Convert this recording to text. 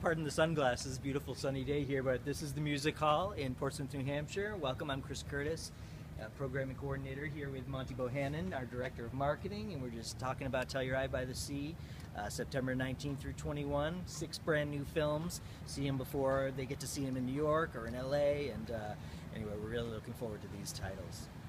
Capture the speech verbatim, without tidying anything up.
pardon the sunglasses, beautiful sunny day here, but this is the Music Hall in Portsmouth, New Hampshire. Welcome, I'm Chris Curtis, uh, Programming Coordinator here with Monte Bohanan, our Director of Marketing, and we're just talking about Telluride by the Sea, uh, September nineteenth through twenty-one, six brand new films. See them before they get to see them in New York or in L A, and uh, anyway, we're really looking forward to these titles.